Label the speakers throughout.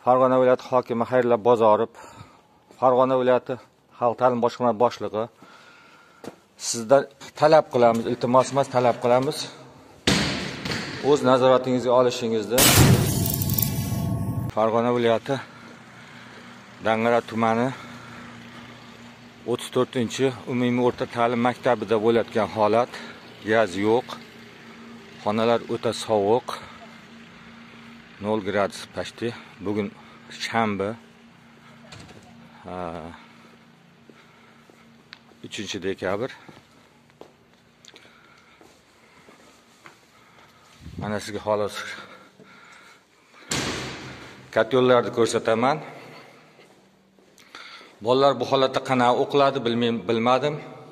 Speaker 1: Farg'ona viloyati hokimi Xayrullo Bozorov, Farg'ona viloyati xalq ta'lim boshqarmasi boshlig'i sizdan talab qilamiz, iltimos emas, talab qilamiz. O'z nazoratingizga olishingizni Farg'ona viloyati Dang'ara tumani 34-umumiy o'rta ta'lim maktabida bo'layotgan holat, gaz yo'q, xonalar o'ta sovuq, 0 gradus pashti. Bugun shanba, 3-dekabr. Mana sizga holat katyollarni ko'rsataman. Bolalar bu holatda qanaqa o'qiladi bilmadim.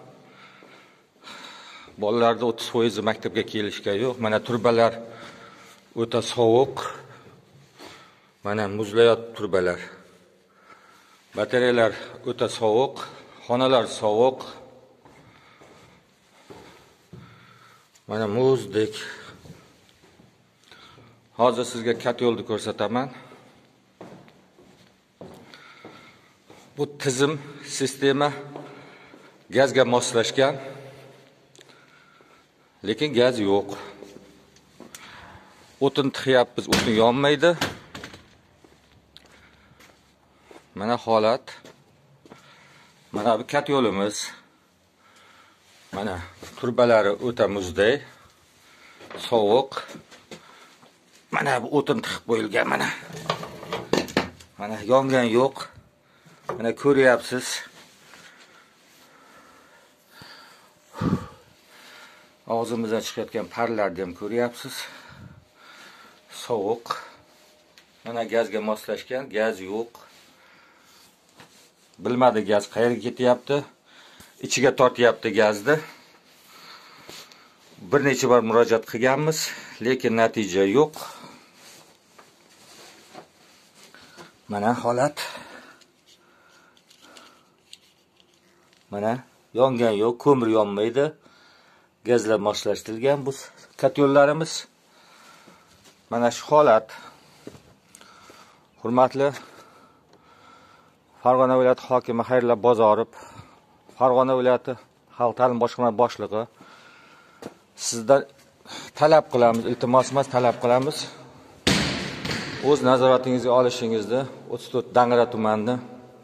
Speaker 1: Bolalarda 30% maktabga kelishga yo'q. Mana turbalar o'ta sovuq. Mana muzlayot turbalar. Batareyalar o'ta sovuq, xonalar sovuq. Mana muzdek. Hozir sizga katyolni ko'rsataman. Bu tizim, sistema gazga moslashgan. Lekin gaz yo'q. O'tin tixyapmiz, o'tin yonmaydi. Mana holat. Mana bu katyolimiz. Mana turbalari o'ta muzday, sovuq. Mana bu o'tin tixib qo'yilgan mana. Mana yongan yo'q. Mana ko'ryapsiz. Og'zimizdan chiqayotgan parlarni ham ko'ryapsiz. Sovuq. Mana gazga moslashgan, gaz yo'q. Bilmadi gaz qayerga ketyapti. Ichiga tortyapti gazni. Bir necha bor murojaat qilganmiz, lekin natija yo'q. Mana holat. Mana yongan yo'q, ko'mir yonmaydi. Gazlar moslashtirilgan bu katyollarimiz. Mana shu holat. Hurmatli Farg'ona viloyati hokimi Xayrullo Bozorov, Farg'ona viloyati xalq ta'lim boshqarmasi boshlig'i sizdan talab qilamiz, iltimos emas, talab qilamiz. O'z nazoratingizga olishingizni 34 Dang'ara tumanida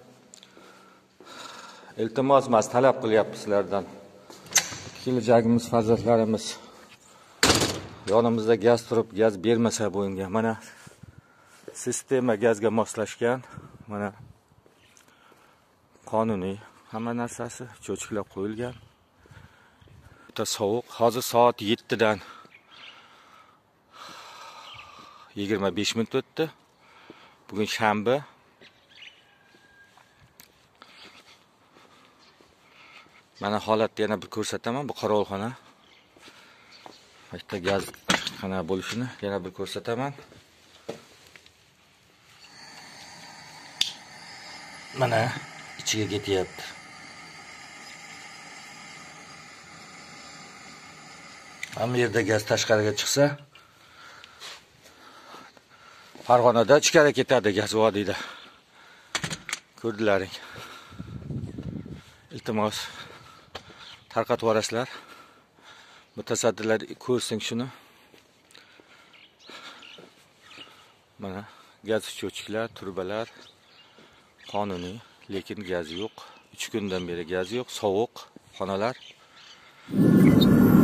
Speaker 1: iltimos emas, talab qilyapmiz sizlardan. Kelajagimiz, farzandlarimiz yonimizda gaz turib, gaz bermasa bo'lingan. Mana sistema gazga moslashgan. Mana qonuniy hamma narsasi cho'chiklab qo'yilgan. O'ta sovuq. Hozir soat 7 dan 25 minut o'tdi. Bugun shanba. Mana holatni yana bir ko'rsataman. Bu qorovulxona. Bitta gaz qanaqa bo'lishini yana bir ko'rsataman. Mana ichiga ketyapti. Hamma yerda gaz tashqariga chiqsa, Farg'onada ichkariga ketadi gaz vodiyda. Ko'rdilaring. Iltimos tarqatib yuborasizlar. Mutasaddilar ko'rsin shuni. Mana gaz cho'chiklar, turbalar qonuniy, lekin gaz yo'q. 3 kundan beri gaz yo'q, sovuq xonalar.